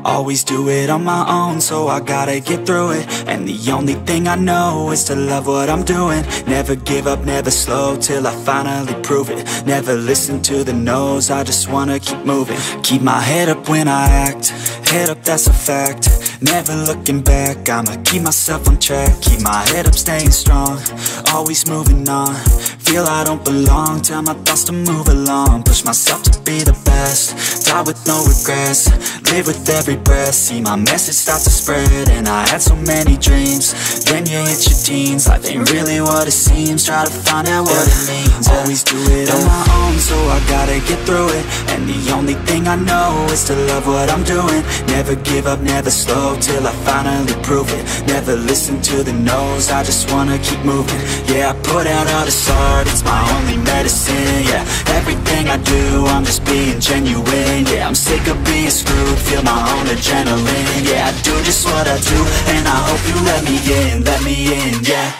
Always do it on my own, so I gotta get through it. And the only thing I know is to love what I'm doing. Never give up, never slow, till I finally prove it. Never listen to the no's, I just wanna keep moving. Keep my head up when I act, head up, that's a fact. Never looking back, I'ma keep myself on track. Keep my head up, staying strong, always moving on. Feel I don't belong, tell my thoughts to move along. Push myself to be the best, die with no regrets. Live with every breath, see my message start to spread. And I had so many dreams, then you hit your teens. Life ain't really what it seems, try to find out what it means. Always do it on my own, so I gotta get through it. And the only thing I know is to love what I'm doing. Never give up, never slow, till I finally prove it. Never listen to the no's, I just wanna keep moving. Yeah, I put out all this art, it's my only medicine. Yeah, everything I do, I'm just being genuine. Yeah, I'm sick of being screwed, feel my own adrenaline. Yeah, I do just what I do, and I hope you let me in, yeah.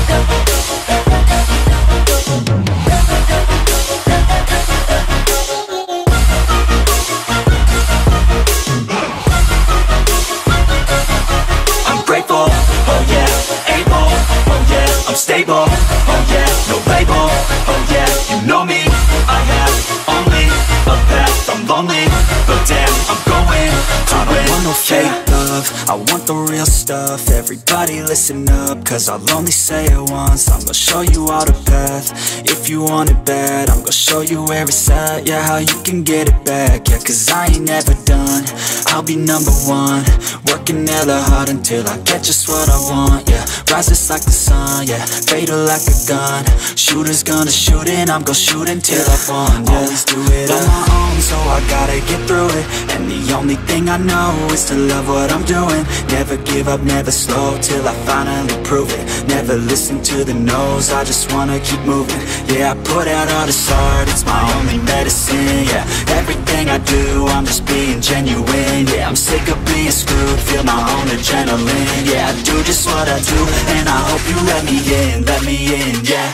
I'm grateful, oh yeah, able, oh yeah, I'm stable, oh yeah, no label, oh yeah, you know me, I have only a path, I'm lonely, but damn, I'm going to win. I don't want no fake love, I want the real stuff. Everybody listen up, cause I'll only say it once. I'm gonna show you all the path, if you want it bad. I'm gonna show you where it's at, yeah, how you can get it back. Yeah, cause I ain't never done, I'll be number one. Working hella hard until I get just what I want, yeah. Rises like the sun, yeah, fatal like a gun. Shooters gonna shoot and I'm gonna shoot until I won, yeah. Always do it on my own, so I gotta get through it. And the only thing I know is to love what I'm doing. Never give up, never slow, till I finally prove it. Never listen to the no's, I just wanna keep moving. Yeah, I put out all this art, it's my only medicine. Yeah, everything I do, I'm just being genuine. Yeah, I'm sick of being screwed, feel my own adrenaline. Yeah, I do just what I do, and I hope you let me in, yeah.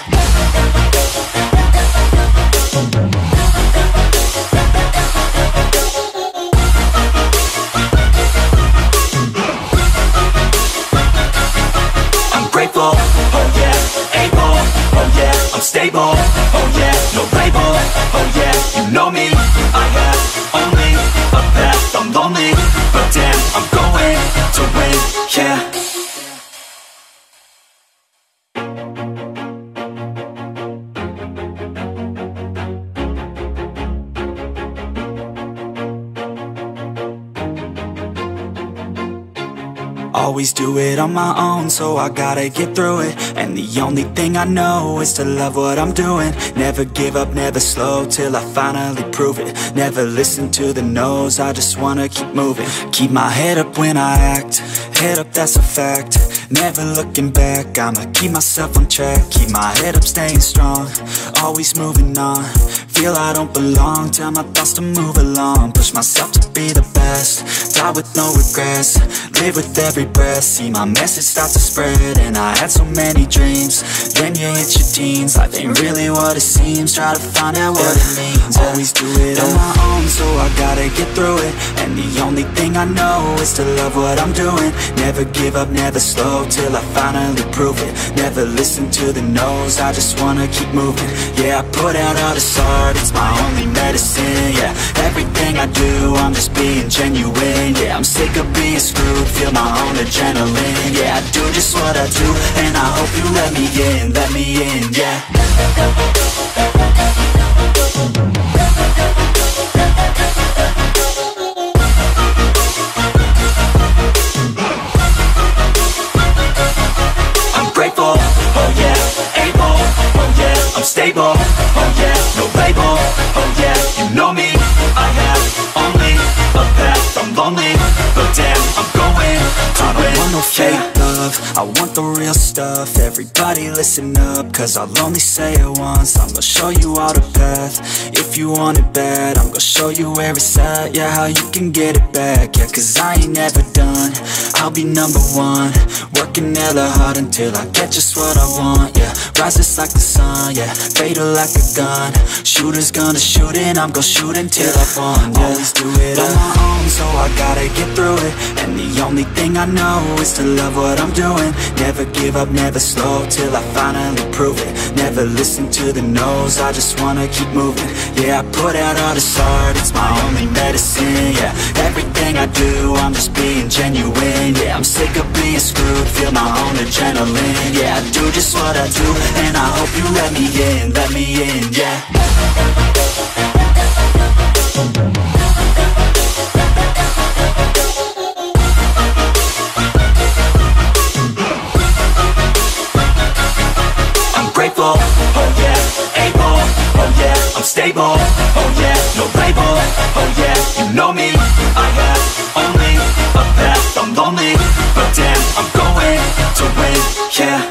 I'm grateful, oh yeah, able, oh yeah, I'm stable, oh yeah, no label, oh yeah, you know me, I have only a path, I'm lonely, but damn, I'm going to win, yeah. Always do it on my own, so I gotta get through it. And the only thing I know is to love what I'm doing. Never give up, never slow, till I finally prove it. Never listen to the no's, I just wanna keep moving. Keep my head up when I act, head up, that's a fact. Never looking back, I'ma keep myself on track. Keep my head up, staying strong, always moving on. Feel I don't belong, tell my thoughts to move along. Push myself to be the best, die with no regrets. Live with every breath, see my message start to spread. And I had so many dreams, then you hit your teens. Life ain't really what it seems, try to find out what it means. Always do it on my own, so I gotta get through it. And the only thing I know is to love what I'm doing. Never give up, never slow, till I finally prove it. Never listen to the no's, I just wanna keep moving. Yeah, I put out all this art, it's my only medicine. Yeah, everything I do, I'm just being genuine. Yeah, I'm sick of being screwed, feel my own adrenaline. Yeah, I do just what I do, and I hope you let me in, yeah. I'm grateful, oh yeah, able, oh yeah, I'm stable, oh yeah, no label, oh yeah, you know me, I have only a path, I'm lonely, but damn, I'm going to win. I don't want no fake love, love, I want the real stuff. Everybody listen up, cause I'll only say it once. I'm gonna show you all the path. If you want it bad, I'm gonna show you where it's at. Yeah, how you can get it back. Yeah, cause I ain't never done. I'll be number one, working hella hard until I get just what I want. Yeah, rises like the sun, yeah, fatal like a gun. Shooter's gonna shoot and I'm gonna shoot until I won. Yeah, always do it on my own, so I gotta get through it. And the only thing I know is to love what I'm doing. Never give up, never slow, till I finally prove it. Never listen to the no's, I just wanna keep moving. Yeah, I put out all this art, it's my only medicine. Yeah, everything I do, I'm just being genuine. Yeah, I'm sick of being screwed, feel my own adrenaline. Yeah, I do just what I do, and I hope you let me in, yeah. Grateful, oh yeah, able, oh yeah, I'm stable, oh yeah, no label, oh yeah, you know me, I have only a path, I'm lonely, but damn, I'm going to win, yeah.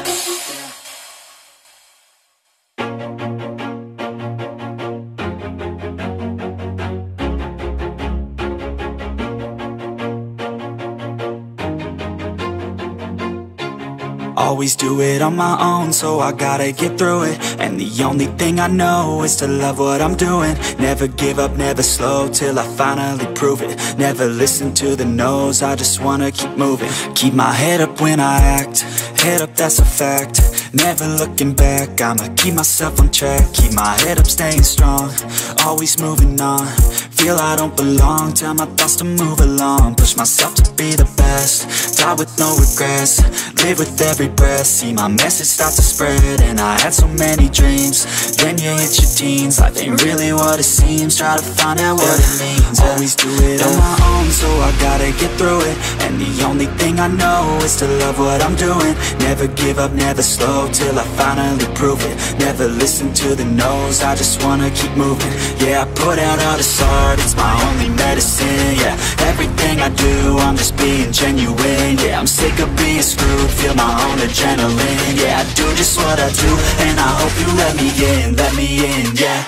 Always do it on my own, so I gotta get through it. And the only thing I know is to love what I'm doing. Never give up, never slow, till I finally prove it. Never listen to the no's, I just wanna keep moving. Keep my head up when I act, head up, that's a fact. Never looking back, I'ma keep myself on track. Keep my head up, staying strong, always moving on. Feel I don't belong, tell my thoughts to move along. Push myself to be the best, die with no regrets. Live with every breath, see my message start to spread. And I had so many dreams, then you hit your teens. Life ain't really what it seems, try to find out what it means. Always do it on my own, so I gotta get through it. And the only thing I know is to love what I'm doing. Never give up, never slow, till I finally prove it. Never listen to the no's, I just wanna keep moving. Yeah, I put out all this art, it's my only medicine. Yeah, everything I do, I'm just being genuine. Yeah, I'm sick of being screwed, feel my own adrenaline. Yeah, I do just what I do, and I hope you let me in, yeah.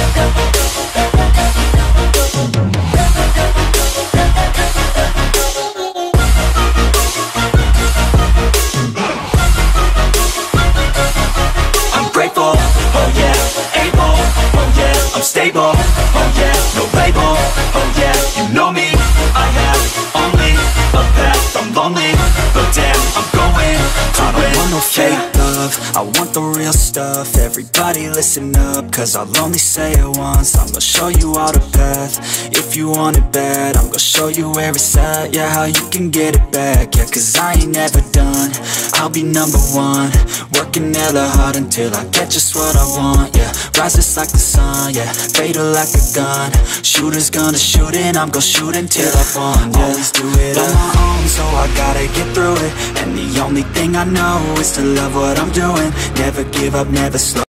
Grateful, oh yeah, able, oh yeah, I'm stable, oh yeah, no label, oh yeah, you know me, I have only a path, I'm lonely, but damn, I'm going to win. I don't want no fake love, I want the real stuff. Everybody listen up, cause I'll only say it once. I'm gonna show you all the path. If you want it bad, I'm gonna show you where it's at. Yeah, how you can get it back. Yeah, cause I ain't never done, I'll be number one, working hella hard until I get just what I want. Yeah, rises like the sun, yeah, fatal like a gun. Shooter's gonna shoot and I'm gonna shoot until I won. Yeah, always do it on my own, so I gotta get through it. And the only thing I know is to love what I'm doing. Never give up, never slow.